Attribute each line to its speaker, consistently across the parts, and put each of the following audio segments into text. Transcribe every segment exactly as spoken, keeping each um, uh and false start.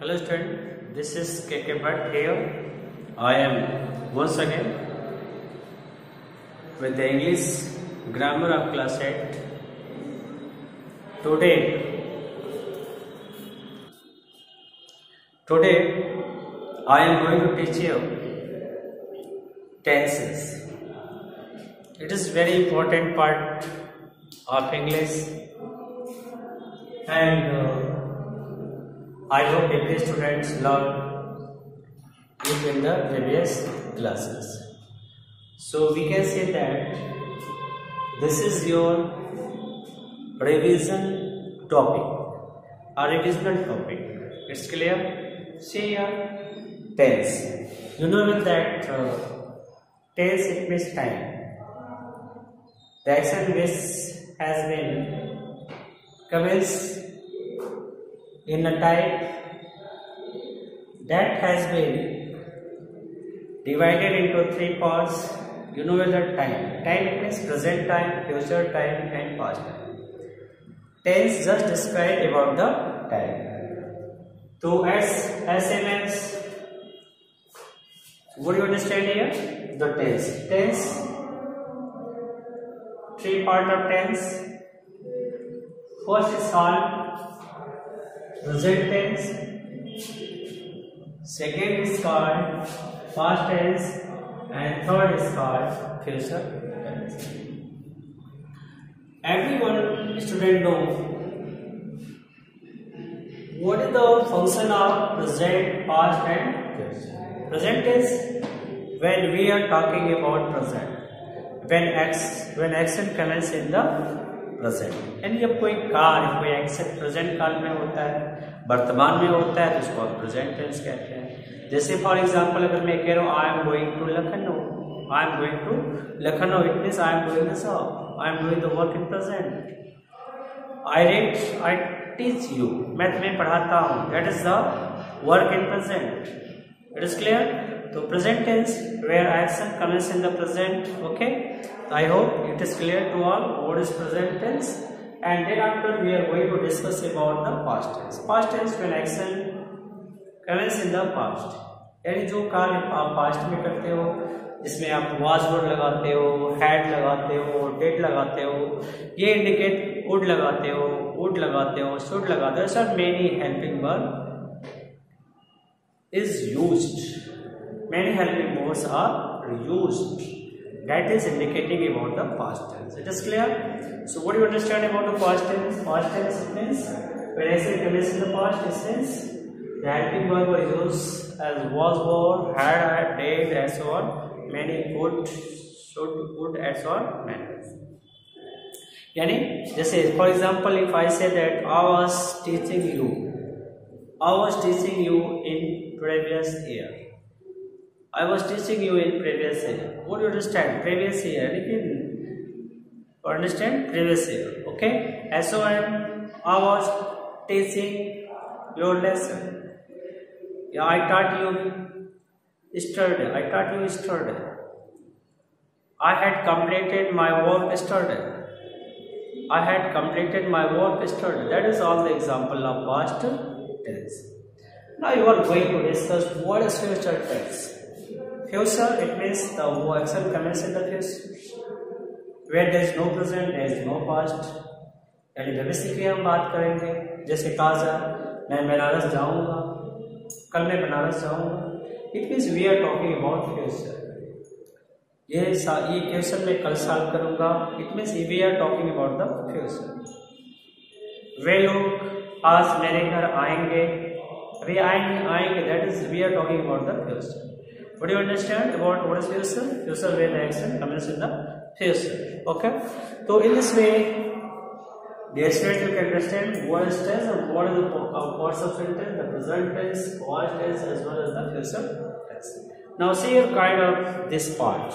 Speaker 1: Hello student, this is K K Bhatt here. I am once again with the English grammar of class eight. Today, today I am going to teach you tenses. It is very important part of English, and uh, I hope every students learn it in the previous classes. So we can say that this is your revision topic or revisional topic. It's clear? See here, tense. You know that uh, tense it means time. The action which has been commenced in a type that has been divided into three parts. You know the time. Time it means present time, future time and past time. Tense just describe about the time. So as S M S, what do you understand here? The tense. Tense, three part of tense. First is called present tense, second is called past tense, and third is called future tense. Everyone student know what is the function of present, past and future. Present is when we are talking about present, when x when action commences in the present, यानी जब कोई कार्य कोई action present काल में होता है, वर्तमान में होता है, तो उसको हम प्रेजेंट टेंस कहते हैं. जैसे फॉर एग्जांपल अगर मैं कह रहा हूँ I am going to Lucknow, I am going to Lucknow, it means I am doing the job, I am doing the work in present. I read, I teach you, मैं तुम्हें पढ़ाता हूँ, that is the work in present. It is clear? तो present tense where action comes in the present. Okay, I hope it is clear to all what is present tense, and then after we are going to discuss about the past tense. Past tense when action comes in the past, यानी जो कार्य आप past में करते हो, जिसमें आप was word लगाते हो, had लगाते हो, did लगाते हो, ये indicate would लगाते हो, would लगाते हो, should लगाते हो, sir many helping verb is used. Many helping verbs are used. That is indicating about the past tense. It is clear? So what do you understand about the past tense? Past tense means when action comes in the past, it means the helping verb is used as was, were, had, did, and so on. Many could, should, would, and so on. Many. यानी जैसे for example if I say that I was teaching you, I was teaching you in previous year. I was teaching you in previous year. What do you understand? Previous year. Understand? Previous year. Okay. S O M. I was teaching your lesson. Yeah, I taught you yesterday. I taught you yesterday. I had completed my work yesterday. I had completed my work yesterday. That is all the example of past tense. Now you are going to discuss what is future tense. Future, it means the action comes in the future, where there is no present, there is no past. यानी भविष्य की हम बात करेंगे. जैसे काजा, मैं बनारस जाऊंगा, कल मैं बनारस जाऊंगा. It means we are talking about future. ये ये क्वेश्चन मैं कल सॉल्व करूंगा. It means we are talking about the future. वे लोग आज मेरे घर आएंगे, वे आएंगे आएंगे. That is we are talking about the future. What do you understand about what is future? Future when action comes in the future. Okay. So in this way, dear students, you can understand what is tense and what is the uh, parts of sentence, the present tense, past tense, as well as the future tense. Now see your kind of this part.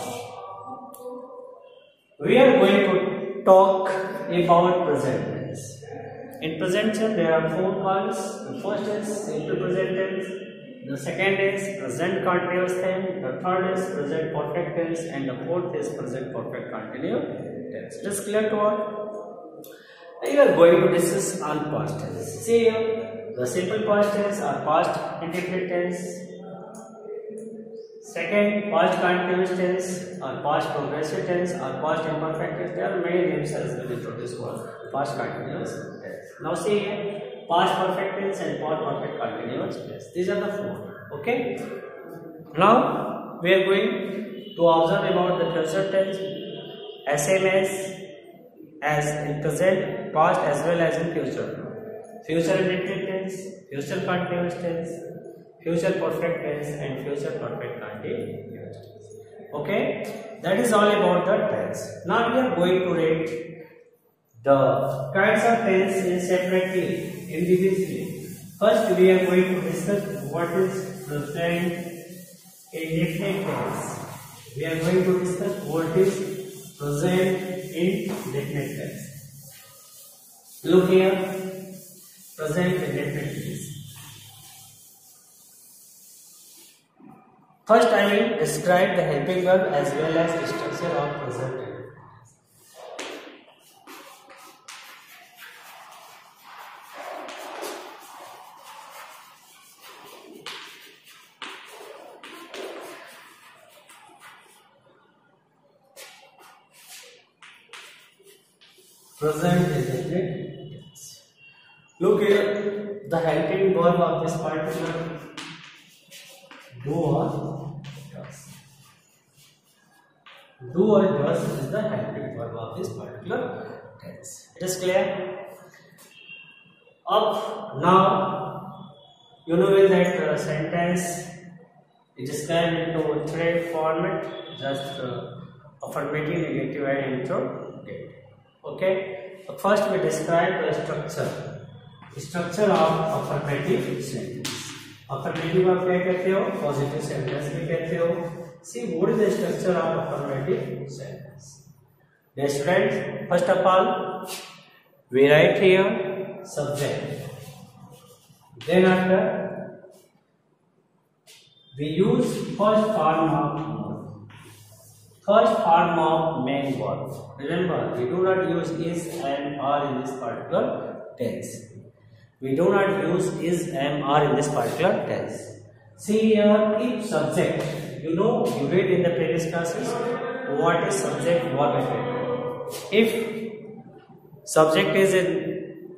Speaker 1: We are going to talk about present tense. In present tense, there are four parts. The first is simple present tense. The second is present continuous tense, the third is present perfect tense, and the fourth is present perfect continuous tense. It is clear to all? You are going to discuss on past tense. See here, the simple past tense or past indefinite tense. Second, past continuous tense or past progressive tense or past imperfect tense. There are many names as well for this word, past continuous tense. Now see here, past perfect tense and past perfect continuous tense. These are the four. Okay. Now we are going to observe about the future tense, same as as in present, past as well as in future. Future indefinite tense, future continuous tense, future perfect tense and future perfect continuous tense. Okay, that is all about the tense. Now we are going to rate the kinds of tense in separately, individually. First we are going to discuss what is present indefinite tense. We are going to discuss what is present indefinite tense. Look here, present indefinite tense. First, I will describe the helping verb as well as the structure of present tense. Present indefinite tense. Look here, the helping verb of this particular do or does. Do or does is the helping verb of this particular tense. It is clear? Up now, you know that uh, sentence is described into three format, just uh, affirmative, negative, and interrogative. Okay. First, we describe the structure. The structure of affirmative sentence. Affirmative आप क्या कहते हो? Positive sentence भी कहते हो. See, what is the structure of affirmative sentence? Dear students, first of all, we write here subject. Then after, we use first form of first form of main verb. Remember, we do not use is, am, are in this particular tense. We do not use is, am, are in this particular tense. See here, if subject, you know, you read in the previous classes, what is subject, verb, and if subject is in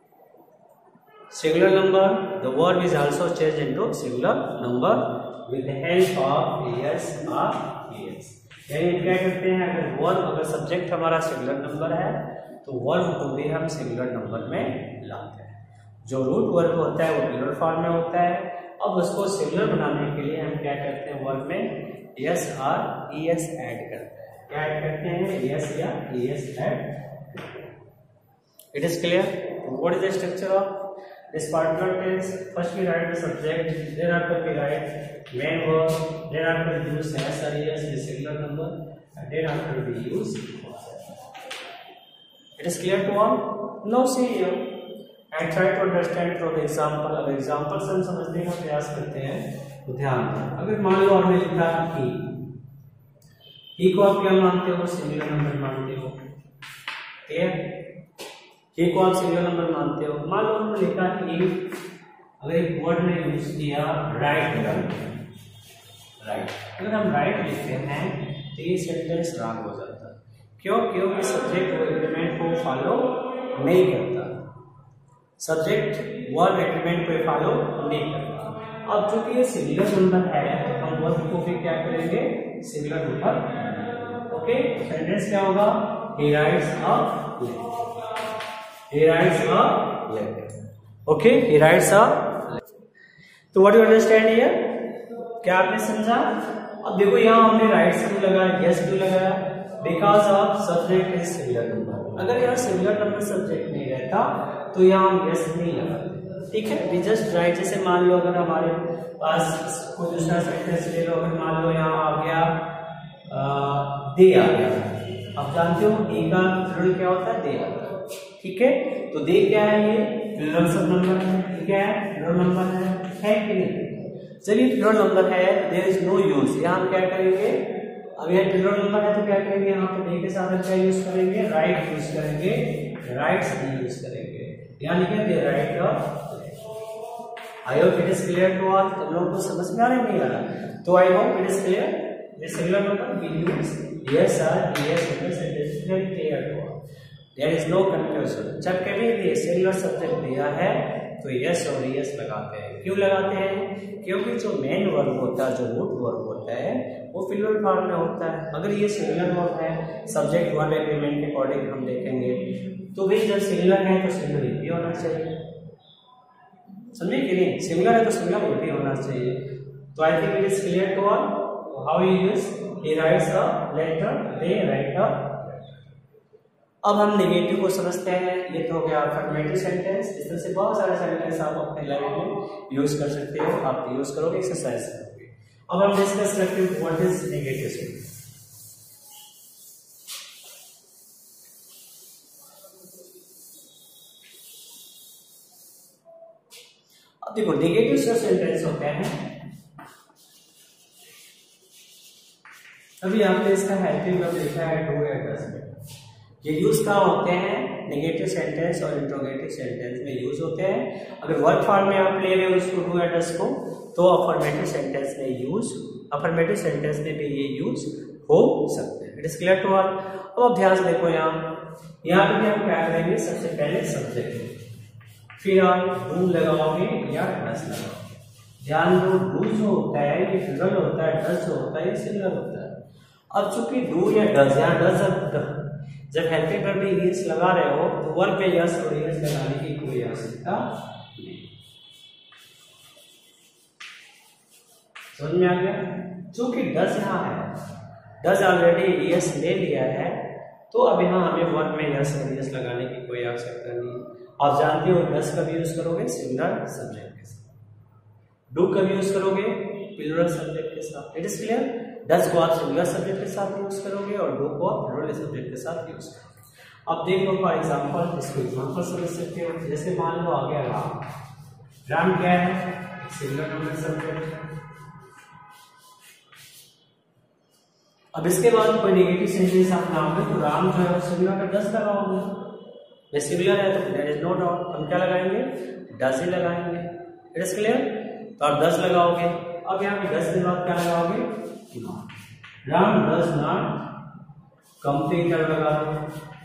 Speaker 1: singular number, the verb is also changed into singular number with the help of es or es. यानी क्या करते हैं, अगर verb अगर subject हमारा singular number है तो verb को भी हम सिंगुलर नंबर में लाते हैं. जो रूट वर्ब होता है वो प्लूरल फॉर्म में होता है. अब उसको सिंगुलर बनाने के लिए हम क्या करते हैं, वर्ब में एस और ई एस ऐड करते हैं. क्या ऐड करते हैं, एस या E S add. It is clear? What is the structure of this particular tense? First we write the subject, then after we write main verb, then after we use s or es, the singular number, and then after we use verb. It is clear to all? Now see here and try to understand through the example. अगर example से हम समझने का प्रयास करते हैं तो ध्यान दें. अगर मान लो हमने लिखा he, he को आप क्या मानते हो, सिंगुलर नंबर मानते हो. क्लियर? ही को आप सिंगल नंबर मानते हो. मान लो हमने लिखा कि अगर एक वर्ड ने यूज किया राइट, राइट, अगर हम राइट लिखते हैं तो ये सेंटेंस रॉन्ग हो जाता है. क्यों? क्योंकि सब्जेक्ट वो एग्रीमेंट को फॉलो नहीं करता. सब्जेक्ट वर्ब एग्रीमेंट को फॉलो नहीं करता. अब चूंकि ये सिंगुलर नंबर है तो हम वर्ब को भी क्या करेंगे, सिंगुलर नंबर. ओके, सेंटेंस क्या होगा, he writes a letter. He writes a letter. Okay, he writes a letter. तो what do you understand here? क्या आपने समझा? अब देखो यहाँ हमने राइट से क्यों लगाया, यस क्यों लगाया? Because of subject is singular number. अगर यहाँ singular number subject नहीं रहता तो यहाँ हम यस नहीं लगाते. ठीक है, we just write. जैसे मान लो अगर हमारे पास कोई दूसरा सेंटेंस ले लो, अगर मान लो यहाँ आ गया दे आ गया. अब जानते हो दे का प्लूरल क्या होता है, दे आता है. ठीक है, तो दे क्या है, ये प्लूरल सब नंबर है. क्या है, प्लूरल नंबर है, है कि नहीं? चलिए प्लूरल नंबर है, देयर इज नो यूज. यहाँ हम क्या करेंगे, अब यह प्लूरल नंबर है तो क्या करेंगे, यहाँ पे दे के साथ हम क्या यूज करेंगे, राइट यूज करेंगे, राइट्स भी यूज करेंगे. यहाँ लिखे they write. I hope it is clear to all. तुम लोगों को समझ में आ रहा है नहीं आ रहा? तो I hope it is clear. This singular number we use S or DS sentence very clear to all, there is no confusion. जब कभी भी सिंगुलर सब्जेक्ट दिया है तो यस और यस लगाते हैं। क्यों लगाते हैं? क्योंकि जो मेन वर्ब होता है, जो रूट वर्ब होता है वो प्लूरल फॉर्म में होता है। अगर ये सिंगुलर वर्ब है, सब्जेक्ट वर्ब एग्रीमेंट के अकॉर्डिंग हम देखेंगे, तो भाई जब सिंगुलर है तो सिंगुलर ही होना चाहिए, समझे कि नहीं? सिंगुलर है तो सिंगुलर ही होना चाहिए। तो I think it is clear to all how you use he writes a letter, they write a. अब हम नेगेटिव को समझते हैं। ये तो हो गया अफर्मेटिव सेंटेंस। इस तरह से बहुत सारे सेंटेंस आप अपने लाइफ में यूज कर सकते हो, आप यूज करोगे, एक्सरसाइज करोगे। अब हम डिस्कस करते हैं व्हाट इज नेगेटिव सेंटेंस। अब देखो नेगेटिव सेंटेंस होते हैं, अभी आपने इसका हेल्पिंग वर्ब लिखा है डू या डज में। ये यूज कहाँ होते हैं? नेगेटिव सेंटेंस और इंट्रोगेटिव सेंटेंस में यूज होते हैं। अगर वर्ब फॉर्म में आप ले रहे हो इसको डू या डज को, तो अफर्मेटिव सेंटेंस में यूज अफर्मेटिव सेंटेंस में भी ये यूज हो सकते हैं। It is clear to all. अब आप ध्यान से देखो, यहाँ यहाँ पे भी हम क्या करेंगे? सबसे पहले सब्जेक्ट, फिर आप डू लगाओगे या डज लगाओगे। ध्यान दो, डू जो होता है ये प्लूरल होता है, डज जो होता है ये सिंगुलर होता है। अब चूंकि डू या डज, यहाँ डज जब हेल्पिंग वर्ब में यस लगा रहे हो तो वर्ब पे यस और यस लगाने की कोई आवश्यकता नहीं। समझ में आ गया? चूंकि डज यहाँ है, डज ऑलरेडी यस ले लिया है, तो अब यहाँ हमें वर्ब में यस और यस लगाने की कोई आवश्यकता नहीं। आप जानते हो डज कब यूज करोगे? सिंगुलर सब्जेक्ट के साथ। डू कब यूज करोगे? प्लूरल सब्जेक्ट के साथ। It is clear? डज को आप सिंगुलर सब्जेक्ट के साथ यूज करोगे और डू को आप प्लूरल सब्जेक्ट के साथ यूज करोगे। अब देख लो फॉर एग्जांपल, इसको एग्जांपल समझ सकते हो। जैसे मान लो आ गया राम। राम क्या है? Singular plural subject. अब इसके बाद कोई नेगेटिव सेंटेंस आप लाओगे तो राम जो है सिंगुलर का डज लगाओगे। ये सिंगुलर है तो देयर इज नो डाउट हम क्या लगाएंगे? डज ही लगाएंगे। It is clear? तो आप डज लगाओगे। अब यहाँ पे डज के बाद क्या लगाओगे? राम डज नॉट कंप्लीट लगा दो,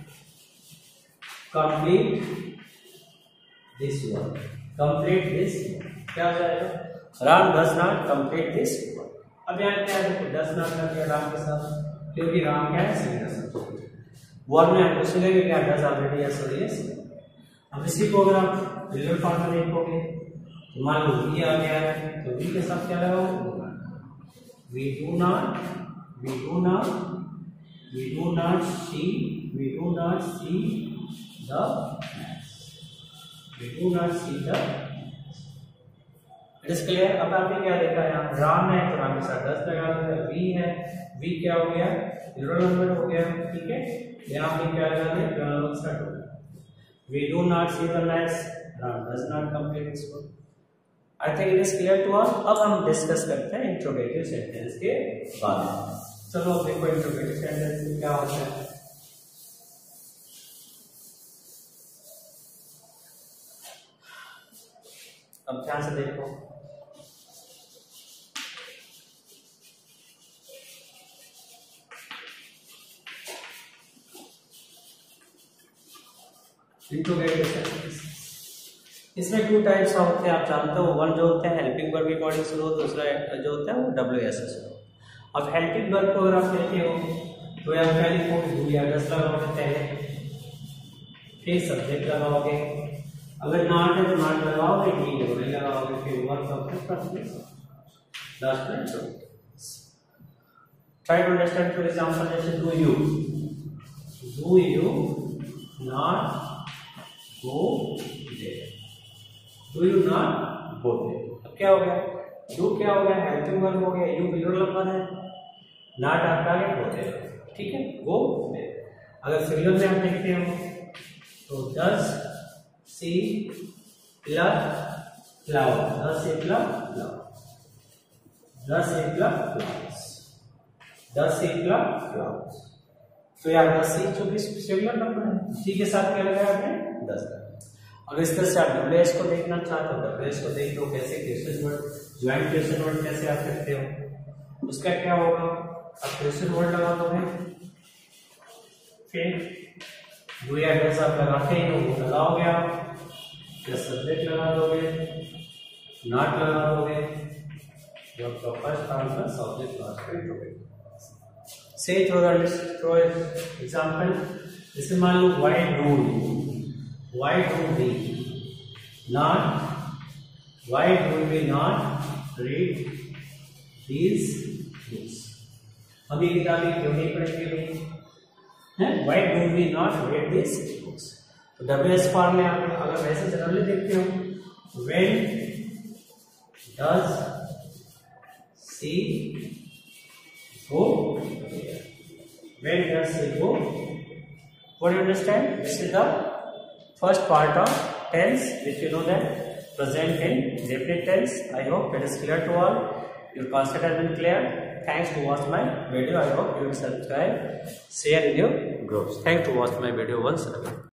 Speaker 1: complete this work, complete this क्या हो जाएगा? Ram does not complete this work. अब यहाँ क्या है? डज नॉट कर दिया राम के साथ, क्योंकि राम क्या है? Singular subject. वर्ब में आपको सुनेंगे क्या? डज ऑलरेडी यस और यस। अब इसी को अगर आप प्लूरल फॉर्म में देखोगे तो मान लो वी आ गया है, तो वी के साथ क्या लगाओ? We do not, we do not, we do not see, we do not see the match. We do not see the match. It is clear? अब आपने क्या देखा है? यहाँ राम है तो राम के साथ डज लगा दो। वी है, वी क्या हो गया? प्लूरल नंबर हो गया, ठीक है? यहाँ पे क्या लगा दे? प्लूरल नंबर स्टार्ट हो गया। We do not see the match. राम does not complete this work. I think it is clear to all. अब हम डिस्कस करते हैं इंट्रोगेटिव सेंटेंस के बारे में। चलो अब देखो इंट्रोगेटिव सेंटेंस में क्या होता है। अब ध्यान से देखो, इंट्रोगेटिव सेंटेंस इसमें टू टाइप्स का होते हैं, आप जानते हो। वन जो होता है हेल्पिंग वर्ब के अकॉर्डिंग शुरू हो, दूसरा जो होता है वो डब्ल्यू एस से शुरू हो। अब हेल्पिंग वर्ब को अगर आप लेते हो तो या पहले को डू या डज लगाओगे पहले, फिर सब्जेक्ट लगाओगे। अगर नॉट है तो नॉट लगाओगे, डी है नहीं लगाओगे, फिर वर्ब सब्जेक्ट लास्ट में try to understand. For example जैसे do you, do you not go there, do you not go there. अब क्या हो गया? डू क्या हो गया? हेल्पिंग वर्ब हो गया। यू प्लूरल नंबर है, नॉट आपका आगे गो देयर, ठीक है? Go there. अगर सिंगुलर में आप देखते हो तो does see plus flower, does see plus flower, does see plus flowers, does see plus flowers. तो यार दस सी चौबीस सिंगुलर नंबर है, सी के साथ क्या लगाया आपने? दस। अगर इस तरह से आप डब्ल्यू एस को देखना चाहते हो, डब्ल्यू एस को देख लो कैसे question word joint question word कैसे आप करते हो। उसका क्या होगा, आप क्वेश्चन वर्ड लगा दोगे, फिर डू एड्रेस आप लगाते हो वो लगाओगे आप, या सब्जेक्ट लगा दोगे, नॉट लगा दोगे, जो आपका फर्स्ट आंसर सब्जेक्ट लास्ट में दोगे। से थ्रू द थ्रू एग्जांपल, जैसे मान लो why do Why do we not? Why do we not read these books? हम ये किताबें क्यों नहीं पढ़ेंगे भाई? हैं? Why do we not read these books? तो W S फॉर्म में आप अगर वैसे जनरली देखते हो, when does she go? When does she go? What do you understand? This is the first part of tense, which you know that present in definite tense. I hope it is clear to all. Your concept has been clear. Thanks to watch my video. I hope you will subscribe, share in your groups. Thanks to watch my video once again.